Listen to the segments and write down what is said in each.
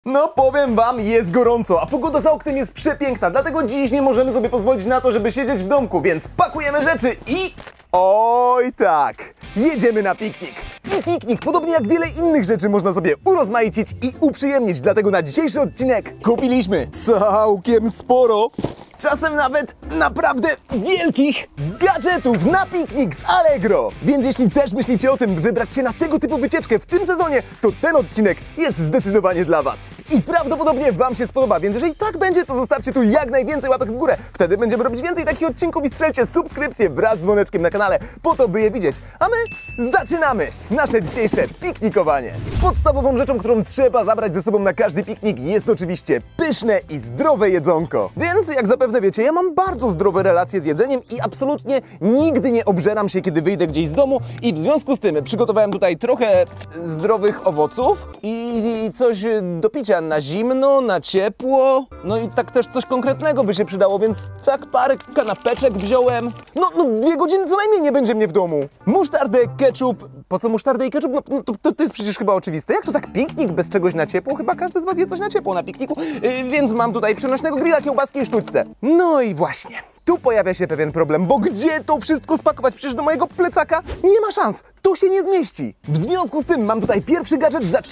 No powiem wam, jest gorąco, a pogoda za oknem jest przepiękna, dlatego dziś nie możemy sobie pozwolić na to, żeby siedzieć w domku, więc pakujemy rzeczy i... Oj tak, jedziemy na piknik. I piknik, podobnie jak wiele innych rzeczy, można sobie urozmaicić i uprzyjemnić, dlatego na dzisiejszy odcinek kupiliśmy całkiem sporo, czasem nawet naprawdę wielkich gadżetów na piknik z Allegro. Więc jeśli też myślicie o tym, by wybrać się na tego typu wycieczkę w tym sezonie, to ten odcinek jest zdecydowanie dla was. I prawdopodobnie wam się spodoba, więc jeżeli tak będzie, to zostawcie tu jak najwięcej łapek w górę. Wtedy będziemy robić więcej takich odcinków i strzelcie subskrypcję wraz z dzwoneczkiem na kanale, po to by je widzieć. A my zaczynamy nasze dzisiejsze piknikowanie. Podstawową rzeczą, którą trzeba zabrać ze sobą na każdy piknik, jest oczywiście pyszne i zdrowe jedzonko. Więc jak zapewne wiecie, ja mam bardzo zdrowe relacje z jedzeniem i absolutnie nigdy nie obżeram się, kiedy wyjdę gdzieś z domu, i w związku z tym przygotowałem tutaj trochę zdrowych owoców i coś do picia na zimno, na ciepło. No i tak też coś konkretnego by się przydało, więc tak parę kanapeczek wziąłem. No 2 godziny co najmniej nie będzie mnie w domu. Musztardę, ketchup. Po co musztardę i ketchup? No to jest przecież chyba oczywiste. Jak to tak piknik bez czegoś na ciepło? Chyba każdy z was je coś na ciepło na pikniku. Więc mam tutaj przenośnego grilla, kiełbaski i sztućce. No i właśnie, tu pojawia się pewien problem, bo gdzie to wszystko spakować? Przecież do mojego plecaka nie ma szans, to się nie zmieści. W związku z tym mam tutaj pierwszy gadżet za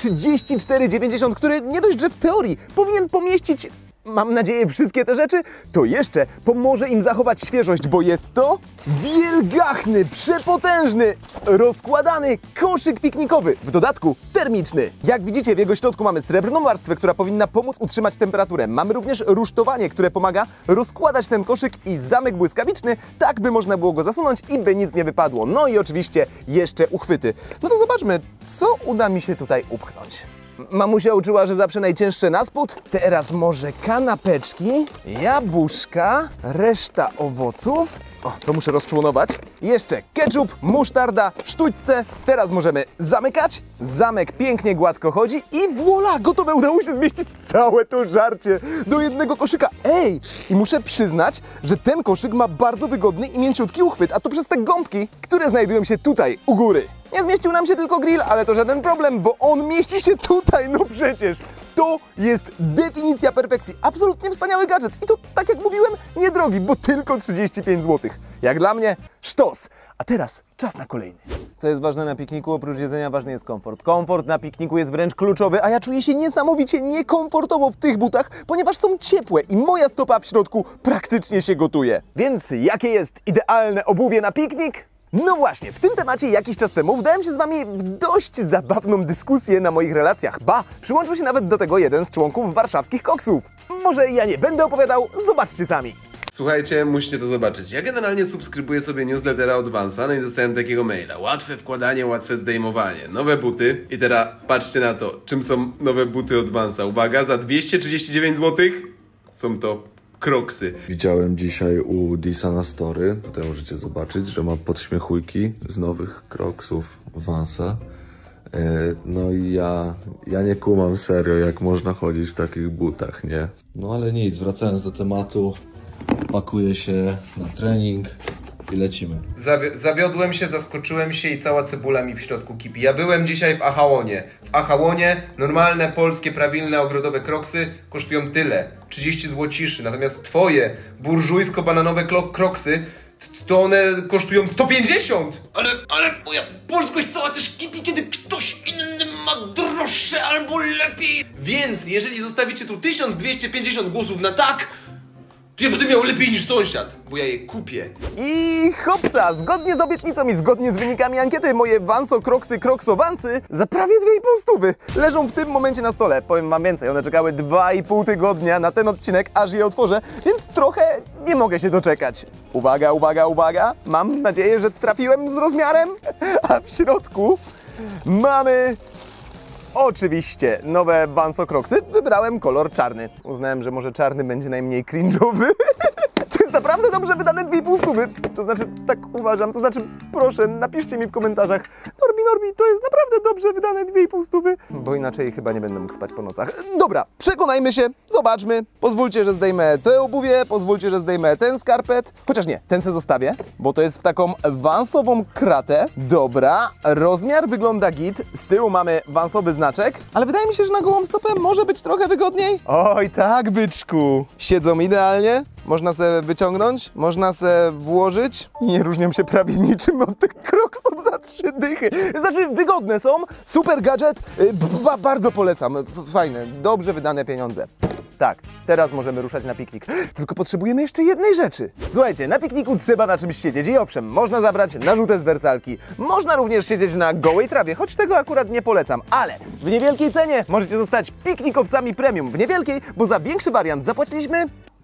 34,90, który nie dość, że w teorii powinien pomieścić, mam nadzieję, wszystkie te rzeczy, to jeszcze pomoże im zachować świeżość, bo jest to wielgachny, przepotężny, rozkładany koszyk piknikowy, w dodatku termiczny. Jak widzicie, w jego środku mamy srebrną warstwę, która powinna pomóc utrzymać temperaturę. Mamy również rusztowanie, które pomaga rozkładać ten koszyk, i zamek błyskawiczny, tak by można było go zasunąć i by nic nie wypadło. No i oczywiście jeszcze uchwyty. No to zobaczmy, co uda mi się tutaj upchnąć. Mamusia uczyła, że zawsze najcięższe na spód. Teraz może kanapeczki, jabłuszka, reszta owoców. O, to muszę rozczłonować. Jeszcze ketchup, musztarda, sztućce. Teraz możemy zamykać. Zamek pięknie gładko chodzi i voilà, gotowe. Udało się zmieścić całe to żarcie do jednego koszyka. Ej, i muszę przyznać, że ten koszyk ma bardzo wygodny i mięciutki uchwyt, a to przez te gąbki, które znajdują się tutaj u góry. Nie zmieścił nam się tylko grill, ale to żaden problem, bo on mieści się tutaj, no przecież. To jest definicja perfekcji. Absolutnie wspaniały gadżet. I to, tak jak mówiłem, niedrogi, bo tylko 35 zł. Jak dla mnie, sztos. A teraz czas na kolejny. Co jest ważne na pikniku? Oprócz jedzenia ważny jest komfort. Komfort na pikniku jest wręcz kluczowy, a ja czuję się niesamowicie niekomfortowo w tych butach, ponieważ są ciepłe i moja stopa w środku praktycznie się gotuje. Więc jakie jest idealne obuwie na piknik? No właśnie, w tym temacie jakiś czas temu wdałem się z wami w dość zabawną dyskusję na moich relacjach. Ba, przyłączył się nawet do tego jeden z członków warszawskich koksów. Może ja nie będę opowiadał, zobaczcie sami. Słuchajcie, musicie to zobaczyć. Ja generalnie subskrybuję sobie newslettera od Vansa, no i dostałem takiego maila. Łatwe wkładanie, łatwe zdejmowanie. Nowe buty. I teraz patrzcie na to, czym są nowe buty od Vansa. Uwaga, za 239 zł są to Crocsy. Widziałem dzisiaj u Disa na story, tutaj możecie zobaczyć, że ma podśmiechujki z nowych Crocsów Vansa. No i ja nie kumam serio, jak można chodzić w takich butach, nie? No ale nic, wracając do tematu, pakuję się na trening i lecimy. Zawiodłem się, zaskoczyłem się i cała cebula mi w środku kipi. Ja byłem dzisiaj w Achałonie. W Achałonie normalne, polskie, prawilne, ogrodowe Crocsy kosztują tyle. 30 złociszy. Natomiast twoje burżujsko-bananowe Crocsy, to one kosztują 150! Ale moja polskość cała też kipi, kiedy ktoś inny ma droższe albo lepiej. Więc jeżeli zostawicie tu 1250 głosów na tak, to ja będę miał lepiej niż sąsiad, bo ja je kupię. I hopsa! Zgodnie z obietnicą i zgodnie z wynikami ankiety, moje Vanso Crocsy Crocsowansy za prawie 2,5 stówy leżą w tym momencie na stole. Powiem wam więcej, one czekały 2,5 tygodnia na ten odcinek, aż je otworzę, więc trochę nie mogę się doczekać. Uwaga, uwaga, uwaga! Mam nadzieję, że trafiłem z rozmiarem, a w środku mamy... Oczywiście nowe Vanso Crocsy. Wybrałem kolor czarny. Uznałem, że może czarny będzie najmniej cringe'owy. To jest naprawdę naprawdę dobrze wydane 2,5 stówy. To znaczy, tak uważam, to znaczy, proszę, napiszcie mi w komentarzach, Norbi, to jest naprawdę dobrze wydane 2,5 stówy, bo inaczej chyba nie będę mógł spać po nocach. Dobra, przekonajmy się, zobaczmy. Pozwólcie, że zdejmę te obuwie, pozwólcie, że zdejmę ten skarpet. Chociaż nie, ten se zostawię, bo to jest w taką wansową kratę. Dobra, rozmiar wygląda git. Z tyłu mamy wansowy znaczek, ale wydaje mi się, że na gołą stopę może być trochę wygodniej. Oj tak, byczku. Siedzą idealnie. Można se wyciągnąć, można se włożyć i nie różnią się prawie niczym od tych kroksów za 3 dychy. Znaczy, wygodne są, super gadżet, bardzo polecam. Fajne, dobrze wydane pieniądze. Tak, teraz możemy ruszać na piknik. Tylko potrzebujemy jeszcze jednej rzeczy. Słuchajcie, na pikniku trzeba na czymś siedzieć i owszem, można zabrać narzutę z wersalki. Można również siedzieć na gołej trawie, choć tego akurat nie polecam. Ale w niewielkiej cenie możecie zostać piknikowcami premium. W niewielkiej, bo za większy wariant zapłaciliśmy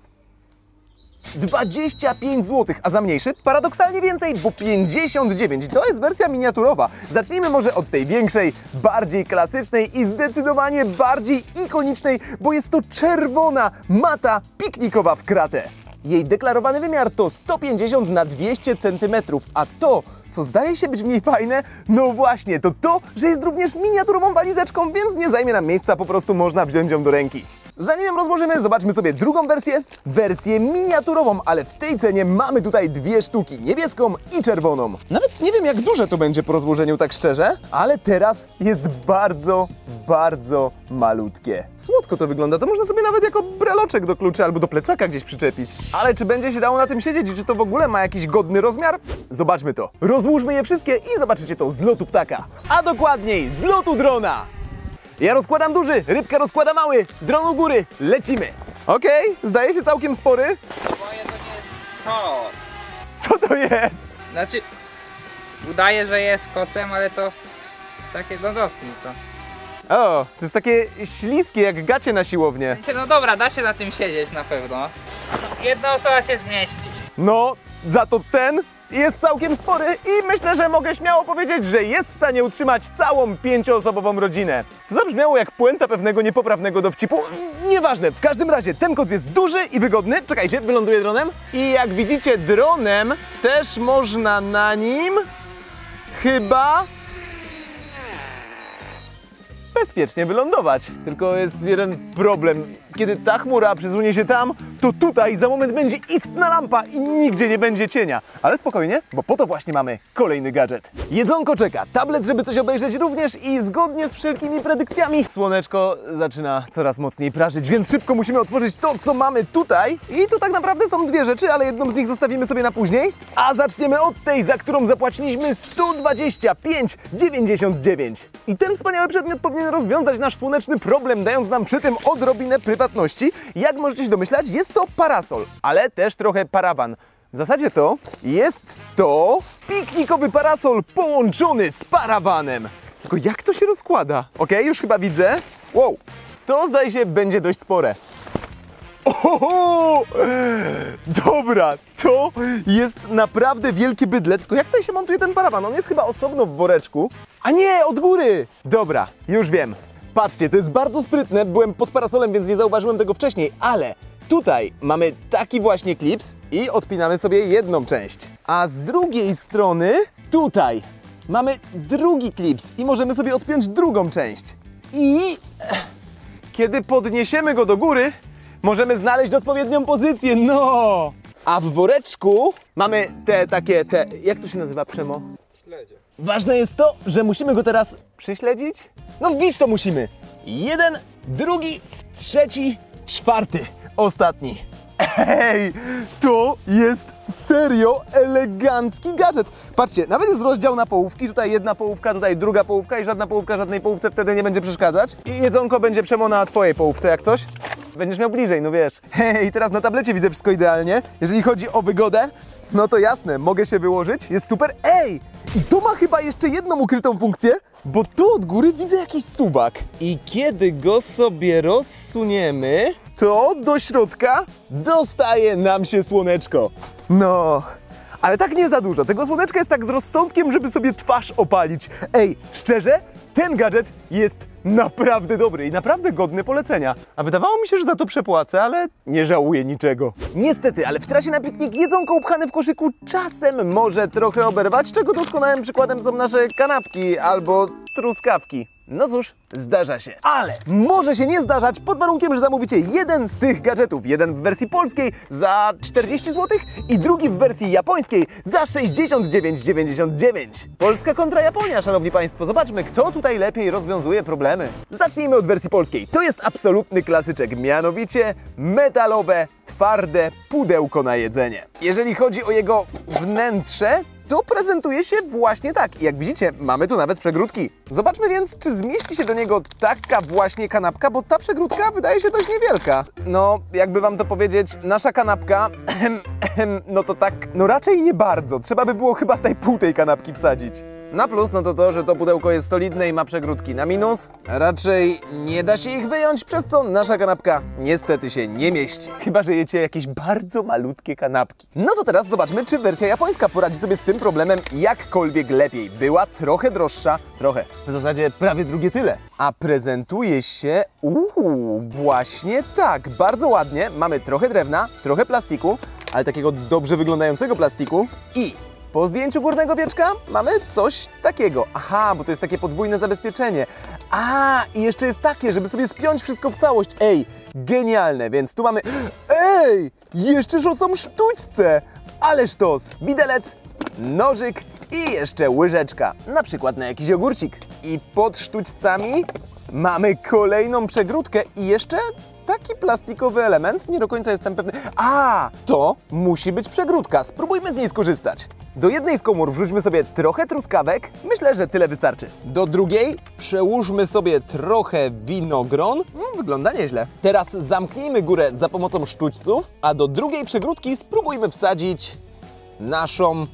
25 zł, a za mniejszy paradoksalnie więcej, bo 59. To jest wersja miniaturowa. Zacznijmy może od tej większej, bardziej klasycznej i zdecydowanie bardziej ikonicznej, bo jest to czerwona mata piknikowa w kratę. Jej deklarowany wymiar to 150 na 200 cm, a to, co zdaje się być w niej fajne, no właśnie, to, że jest również miniaturową walizeczką, więc nie zajmie nam miejsca, po prostu można wziąć ją do ręki. Zanim ją rozłożymy, zobaczmy sobie drugą wersję miniaturową, ale w tej cenie mamy tutaj 2 sztuki, niebieską i czerwoną. Nawet nie wiem, jak duże to będzie po rozłożeniu, tak szczerze, ale teraz jest bardzo, bardzo malutkie. Słodko to wygląda, to można sobie nawet jako breloczek do kluczy albo do plecaka gdzieś przyczepić. Ale czy będzie się dało na tym siedzieć i czy to w ogóle ma jakiś godny rozmiar? Zobaczmy to. Rozłóżmy je wszystkie i zobaczycie to z lotu ptaka. A dokładniej z lotu drona. Ja rozkładam duży, rybka rozkłada mały, dron u góry, lecimy. Okej, zdaje się całkiem spory. Moje to nie jest to. Co to jest? Znaczy, udaje, że jest kocem, ale to takie, no dotknij to. O, to jest takie śliskie jak gacie na siłownię. No dobra, da się na tym siedzieć na pewno. Jedna osoba się zmieści. No, za to ten jest całkiem spory i myślę, że mogę śmiało powiedzieć, że jest w stanie utrzymać całą 5-osobową rodzinę. To zabrzmiało jak puenta pewnego niepoprawnego dowcipu. Nieważne, w każdym razie ten koc jest duży i wygodny. Czekajcie, wyląduję dronem. I jak widzicie, dronem też można na nim chyba bezpiecznie wylądować. Tylko jest jeden problem. Kiedy ta chmura przesunie się tam, to tutaj za moment będzie istna lampa i nigdzie nie będzie cienia. Ale spokojnie, bo po to właśnie mamy kolejny gadżet. Jedzonko czeka, tablet, żeby coś obejrzeć również i zgodnie z wszelkimi predykcjami słoneczko zaczyna coraz mocniej prażyć, więc szybko musimy otworzyć to, co mamy tutaj. I tu tak naprawdę są 2 rzeczy, ale jedną z nich zostawimy sobie na później. A zaczniemy od tej, za którą zapłaciliśmy 125,99. I ten wspaniały przedmiot powinien rozwiązać nasz słoneczny problem, dając nam przy tym odrobinę prywatności. Jak możecie się domyślać, jest to parasol, ale też trochę parawan. W zasadzie to jest to piknikowy parasol połączony z parawanem. Tylko jak to się rozkłada? Okej, już chyba widzę. Wow, to zdaje się będzie dość spore. Oho! Dobra, to jest naprawdę wielkie bydle. Tylko jak tutaj się montuje ten parawan? On jest chyba osobno w woreczku. A nie, od góry! Dobra, już wiem. Patrzcie, to jest bardzo sprytne. Byłem pod parasolem, więc nie zauważyłem tego wcześniej, ale tutaj mamy taki właśnie klips i odpinamy sobie jedną część. A z drugiej strony tutaj mamy drugi klips i możemy sobie odpiąć drugą część. I kiedy podniesiemy go do góry, możemy znaleźć odpowiednią pozycję, no! A w woreczku mamy jak to się nazywa, Przemo? Śledzie. Ważne jest to, że musimy go teraz przyśledzić. No wbić to musimy. 1, 2, 3, 4. Ostatni. Ej, to jest serio elegancki gadżet. Patrzcie, nawet jest rozdział na połówki. Tutaj jedna połówka, tutaj druga połówka i żadna połówka żadnej połówce wtedy nie będzie przeszkadzać. I jedzonko będzie Przemo na twojej połówce, jak coś. Będziesz miał bliżej, no wiesz. Hej, teraz na tablecie widzę wszystko idealnie. Jeżeli chodzi o wygodę, no to jasne, mogę się wyłożyć, jest super. Ej, i to ma chyba jeszcze jedną ukrytą funkcję, bo tu od góry widzę jakiś suwak. I kiedy go sobie rozsuniemy, to do środka dostaje nam się słoneczko. No, Ale tak nie za dużo. Tego słoneczka jest tak z rozsądkiem, żeby sobie twarz opalić. Ej, szczerze, ten gadżet jest naprawdę dobry i naprawdę godny polecenia. A wydawało mi się, że za to przepłacę, ale nie żałuję niczego. Niestety, ale w trasie na piknik jedzonko upchane w koszyku czasem może trochę oberwać, czego doskonałym przykładem są nasze kanapki albo truskawki. No cóż, zdarza się. Ale może się nie zdarzać pod warunkiem, że zamówicie jeden z tych gadżetów. Jeden w wersji polskiej za 40 zł i drugi w wersji japońskiej za 69,99. Polska kontra Japonia, szanowni państwo. Zobaczmy, kto tutaj lepiej rozwiązuje problemy. Zacznijmy od wersji polskiej. To jest absolutny klasyczek, mianowicie metalowe, twarde pudełko na jedzenie. Jeżeli chodzi o jego wnętrze, to prezentuje się właśnie tak. I jak widzicie, mamy tu nawet przegródki. Zobaczmy więc, czy zmieści się do niego taka właśnie kanapka, bo ta przegródka wydaje się dość niewielka. No, jakby wam to powiedzieć, nasza kanapka, no to tak, no raczej nie bardzo. Trzeba by było chyba tej pół tej kanapki wsadzić. Na plus, no to to, że to pudełko jest solidne i ma przegródki. Na minus, raczej nie da się ich wyjąć, przez co nasza kanapka niestety się nie mieści. Chyba że jecie jakieś bardzo malutkie kanapki. No to teraz zobaczmy, czy wersja japońska poradzi sobie z tym problemem jakkolwiek lepiej. Była trochę droższa, trochę, w zasadzie prawie drugie tyle. A prezentuje się, właśnie tak, bardzo ładnie. Mamy trochę drewna, trochę plastiku, ale takiego dobrze wyglądającego plastiku i po zdjęciu górnego wieczka mamy coś takiego. Aha, bo to jest takie podwójne zabezpieczenie. I jeszcze jest takie, żeby sobie spiąć wszystko w całość. Ej, genialne, więc tu mamy... Ej, jeszcze są sztućce. Ale sztos. Widelec, nożyk i jeszcze łyżeczka. Na przykład na jakiś ogórcik. I pod sztućcami mamy kolejną przegródkę i jeszcze taki plastikowy element, nie do końca jestem pewny. To musi być przegródka. Spróbujmy z niej skorzystać. Do jednej z komór wrzućmy sobie trochę truskawek. Myślę, że tyle wystarczy. Do drugiej przełóżmy sobie trochę winogron. Wygląda nieźle. Teraz zamknijmy górę za pomocą sztućców, a do drugiej przegródki spróbujmy wsadzić naszą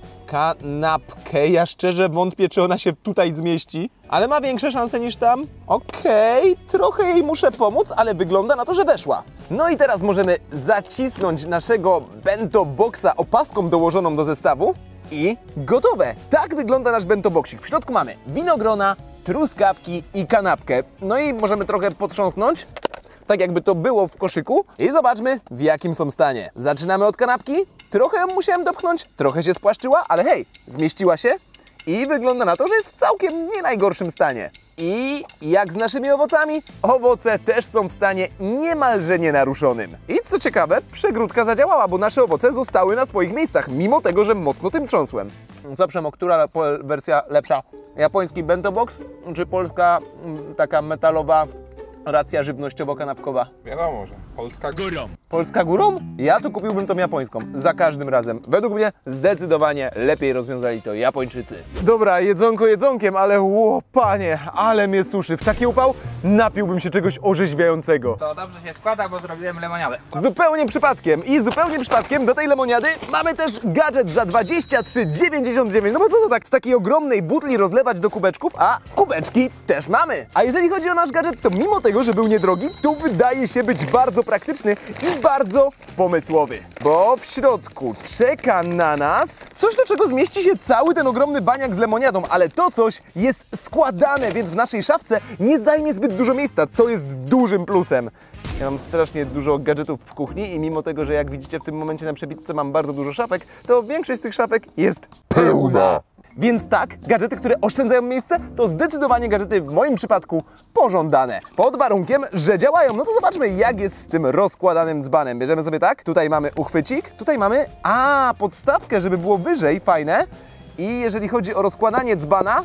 kanapkę. Ja szczerze wątpię, czy ona się tutaj zmieści, ale ma większe szanse niż tam. Okej, trochę jej muszę pomóc, ale wygląda na to, że weszła. No i teraz możemy zacisnąć naszego bento boxa opaską dołożoną do zestawu i gotowe. Tak wygląda nasz bento boxik. W środku mamy winogrona, truskawki i kanapkę. No i możemy trochę potrząsnąć, tak jakby to było w koszyku i zobaczmy, w jakim są stanie. Zaczynamy od kanapki. Trochę musiałem dopchnąć, trochę się spłaszczyła, ale hej, zmieściła się i wygląda na to, że jest w całkiem nie najgorszym stanie. I jak z naszymi owocami, owoce też są w stanie niemalże nienaruszonym. I co ciekawe, przegródka zadziałała, bo nasze owoce zostały na swoich miejscach, mimo tego, że mocno tym trząsłem. Co Przemo, która wersja lepsza? Japoński bento box, czy polska taka metalowa racja żywnościowo-kanapkowa? Wiadomo, że Polska górą. Polska górą? Ja to kupiłbym tą japońską. Za każdym razem. Według mnie zdecydowanie lepiej rozwiązali to Japończycy. Dobra, jedzonko jedzonkiem, ale panie, ale mnie suszy. W taki upał napiłbym się czegoś orzeźwiającego. To dobrze się składa, bo zrobiłem lemoniadę. Zupełnie przypadkiem. I zupełnie przypadkiem do tej lemoniady mamy też gadżet za 23,99. No bo co to tak z takiej ogromnej butli rozlewać do kubeczków? A kubeczki też mamy. A jeżeli chodzi o nasz gadżet, to mimo tego, że był niedrogi, to wydaje się być bardzo praktyczny i bardzo pomysłowy. Bo w środku czeka na nas coś, do czego zmieści się cały ten ogromny baniak z lemoniadą, ale to coś jest składane, więc w naszej szafce nie zajmie zbyt dużo miejsca, co jest dużym plusem. Ja mam strasznie dużo gadżetów w kuchni i mimo tego, że jak widzicie w tym momencie na przebitce mam bardzo dużo szafek, to większość z tych szafek jest pełna. Więc tak, gadżety, które oszczędzają miejsce, to zdecydowanie gadżety w moim przypadku pożądane. Pod warunkiem, że działają. No to zobaczmy, jak jest z tym rozkładanym dzbanem. Bierzemy sobie tak, tutaj mamy uchwycik, tutaj mamy, podstawkę, żeby było wyżej, fajne. I jeżeli chodzi o rozkładanie dzbana,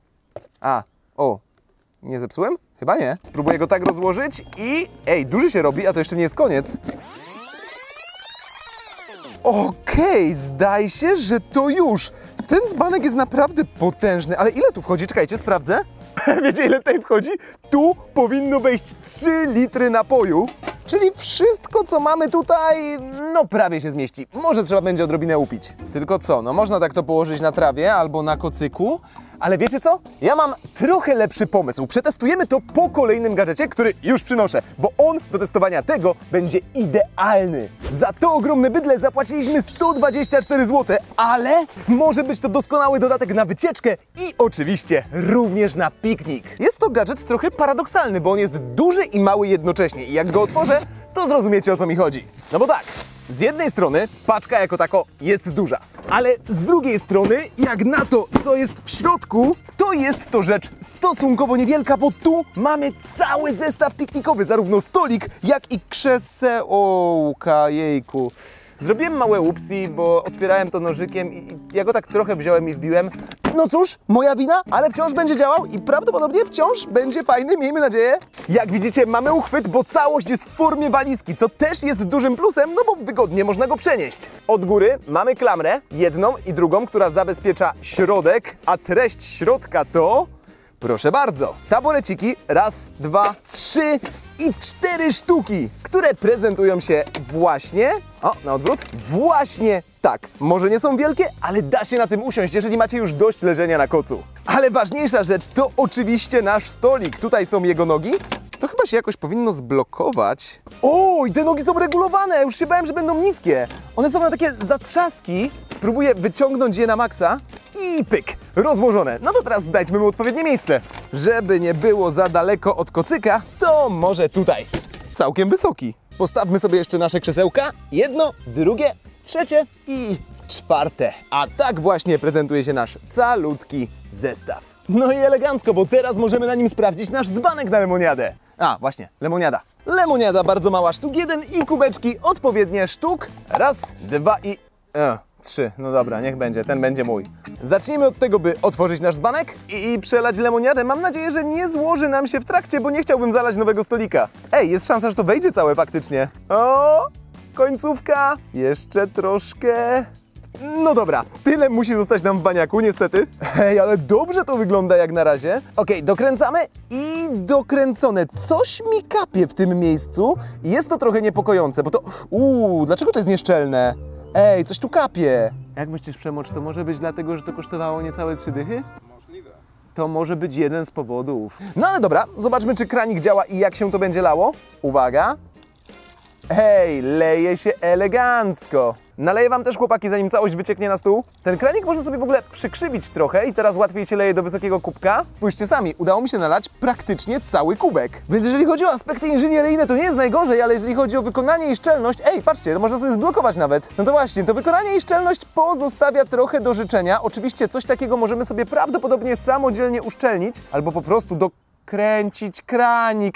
nie zepsułem? Chyba nie. Spróbuję go tak rozłożyć i, duży się robi, a to jeszcze nie jest koniec. Okej, zdaje się, że to już. Ten dzbanek jest naprawdę potężny, ale ile tu wchodzi? Czekajcie, sprawdzę. Wiecie, ile tutaj wchodzi? Tu powinno wejść 3 litry napoju. Czyli wszystko, co mamy tutaj, no prawie się zmieści. Może trzeba będzie odrobinę upić. Tylko co, no można tak to położyć na trawie albo na kocyku, Ale wiecie co? Ja mam trochę lepszy pomysł. Przetestujemy to po kolejnym gadżecie, który już przynoszę, bo on do testowania tego będzie idealny. Za to ogromne bydle zapłaciliśmy 124 zł, ale może być to doskonały dodatek na wycieczkę i oczywiście również na piknik. Jest to gadżet trochę paradoksalny, bo on jest duży i mały jednocześnie i jak go otworzę, to zrozumiecie, o co mi chodzi. No bo tak, z jednej strony paczka jako tako jest duża, ale z drugiej strony, jak na to, co jest w środku, to jest to rzecz stosunkowo niewielka, bo tu mamy cały zestaw piknikowy, zarówno stolik, jak i krzesełka, jejku. Zrobiłem małe upsi, bo otwierałem to nożykiem i ja go tak trochę wziąłem i wbiłem. No cóż, moja wina, ale wciąż będzie działał i prawdopodobnie wciąż będzie fajny, miejmy nadzieję. Jak widzicie, mamy uchwyt, bo całość jest w formie walizki, co też jest dużym plusem, no bo wygodnie można go przenieść. Od góry mamy klamrę, jedną i drugą, która zabezpiecza środek, a treść środka to... Proszę bardzo, taboreciki, raz, dwa, trzy i 4 sztuki, które prezentują się właśnie, na odwrót, właśnie tak. Może nie są wielkie, ale da się na tym usiąść, jeżeli macie już dość leżenia na kocu. Ale ważniejsza rzecz to oczywiście nasz stolik. Tutaj są jego nogi. To chyba się jakoś powinno zblokować. O, i te nogi są regulowane, już się bałem, że będą niskie. One są na takie zatrzaski. Spróbuję wyciągnąć je na maksa i pyk, rozłożone. No to teraz znajdźmy mu odpowiednie miejsce. Żeby nie było za daleko od kocyka, to może tutaj. Całkiem wysoki. Postawmy sobie jeszcze nasze krzesełka. Jedno, drugie, trzecie i 4. A tak właśnie prezentuje się nasz calutki zestaw. No i elegancko, bo teraz możemy na nim sprawdzić nasz dzbanek na lemoniadę. A, właśnie, lemoniada. Lemoniada, bardzo mała, sztuk 1 i kubeczki odpowiednie sztuk. Raz, 2 i... 3. No dobra, niech będzie, ten będzie mój. Zacznijmy od tego, by otworzyć nasz dzbanek i przelać lemoniadę. Mam nadzieję, że nie złoży nam się w trakcie, bo nie chciałbym zalać nowego stolika. Ej, jest szansa, że to wejdzie całe faktycznie. O, końcówka. Jeszcze troszkę. No dobra, tyle musi zostać nam w baniaku, niestety. Hej, ale dobrze to wygląda jak na razie. Okej, dokręcamy i dokręcone. Coś mi kapie w tym miejscu i jest to trochę niepokojące, bo to... dlaczego to jest nieszczelne? Ej, coś tu kapie. Jak myślisz, Przemo, czy to może być dlatego, że to kosztowało niecałe 3 dychy? Możliwe. To może być jeden z powodów. No ale dobra, zobaczmy, czy kranik działa i jak się to będzie lało. Uwaga. Hej, leje się elegancko. Naleję wam też, chłopaki, zanim całość wycieknie na stół. Ten kranik można sobie w ogóle przykrzywić trochę i teraz łatwiej się leje do wysokiego kubka. Spójrzcie sami, udało mi się nalać praktycznie cały kubek. Więc jeżeli chodzi o aspekty inżynieryjne, to nie jest najgorzej, ale jeżeli chodzi o wykonanie i szczelność, patrzcie, to można sobie zblokować nawet. No to właśnie, to wykonanie i szczelność pozostawia trochę do życzenia. Oczywiście coś takiego możemy sobie prawdopodobnie samodzielnie uszczelnić, albo po prostu dokręcić kranik.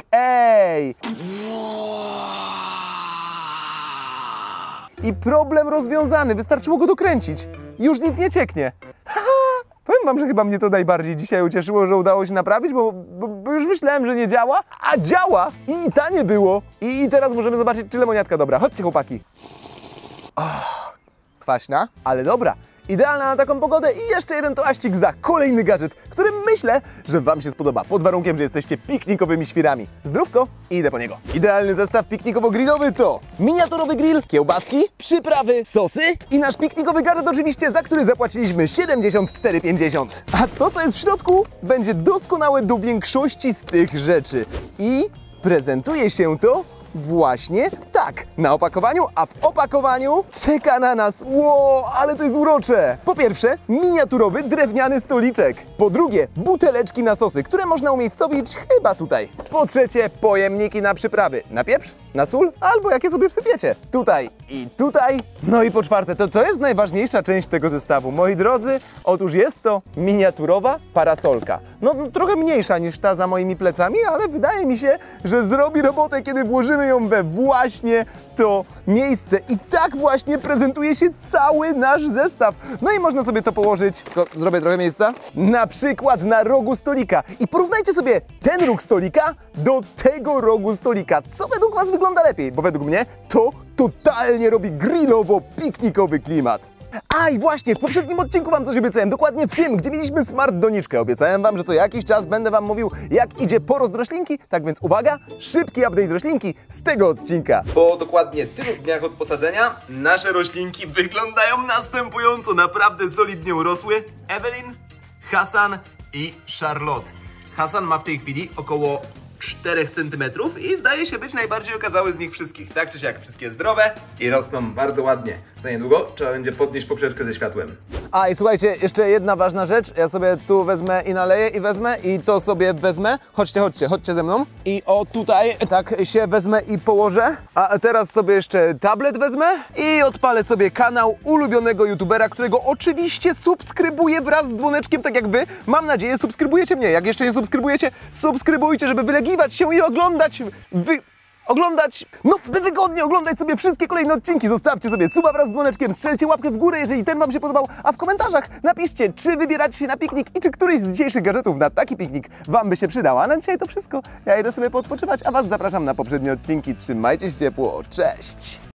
I problem rozwiązany, wystarczyło go dokręcić. Już nic nie cieknie. Powiem wam, że chyba mnie to najbardziej dzisiaj ucieszyło, że udało się naprawić, bo już myślałem, że nie działa, a działa! I tanie było. I teraz możemy zobaczyć, czy lemoniadka dobra. Chodźcie, chłopaki. Kwaśna, ale dobra. Idealna na taką pogodę i jeszcze jeden toaścik za kolejny gadżet, który myślę, że wam się spodoba, pod warunkiem, że jesteście piknikowymi świrami. Zdrówko i idę po niego. Idealny zestaw piknikowo-grillowy to miniaturowy grill, kiełbaski, przyprawy, sosy i nasz piknikowy gadżet oczywiście, za który zapłaciliśmy 74,50. A to, co jest w środku, będzie doskonałe do większości z tych rzeczy. I prezentuje się to właśnie tak, na opakowaniu, a w opakowaniu czeka na nas, ale to jest urocze! Po pierwsze, miniaturowy drewniany stoliczek. Po drugie, buteleczki na sosy, które można umiejscowić chyba tutaj. Po trzecie, pojemniki na przyprawy, na pieprz, na sól, albo jakie sobie wsypiecie. Tutaj i tutaj. No i po czwarte, to co jest najważniejsza część tego zestawu, moi drodzy? Otóż jest to miniaturowa parasolka. No trochę mniejsza niż ta za moimi plecami, ale wydaje mi się, że zrobi robotę, kiedy włożymy ją we właśnie to miejsce. I tak właśnie prezentuje się cały nasz zestaw. No i można sobie to położyć, zrobię trochę miejsca, na przykład na rogu stolika. I porównajcie sobie ten róg stolika do tego rogu stolika. Co według was wygląda lepiej? Bo według mnie to totalnie robi grillowo-piknikowy klimat. A i właśnie, w poprzednim odcinku wam coś obiecałem, dokładnie w tym, gdzie mieliśmy smart doniczkę. Obiecałem wam, że co jakiś czas będę wam mówił, jak idzie porost roślinki. Tak więc uwaga, szybki update roślinki z tego odcinka. Po dokładnie tylu dniach od posadzenia nasze roślinki wyglądają następująco. Naprawdę solidnie urosły. Ewelin, Hasan i Charlotte. Hasan ma w tej chwili około 4 cm i zdaje się być najbardziej okazały z nich wszystkich. Tak czy siak, wszystkie zdrowe i rosną bardzo ładnie. Za niedługo trzeba będzie podnieść poprzeczkę ze światłem. A i słuchajcie, jeszcze jedna ważna rzecz. Ja sobie tu wezmę i naleję i wezmę i to sobie wezmę. Chodźcie ze mną. I o tutaj tak się wezmę i położę. A teraz sobie jeszcze tablet wezmę i odpalę sobie kanał ulubionego youtubera, którego oczywiście subskrybuję wraz z dzwoneczkiem, tak jak wy. Mam nadzieję, subskrybujecie mnie. Jak jeszcze nie subskrybujecie, subskrybujcie, żeby wylegiwać się i oglądać by wygodnie oglądać sobie wszystkie kolejne odcinki. Zostawcie sobie suba wraz z dzwoneczkiem, strzelcie łapkę w górę, jeżeli ten wam się podobał, a w komentarzach napiszcie, czy wybieracie się na piknik i czy któryś z dzisiejszych gadżetów na taki piknik wam by się przydał. A na dzisiaj to wszystko. Ja idę sobie poodpoczywać, a was zapraszam na poprzednie odcinki. Trzymajcie się ciepło. Cześć!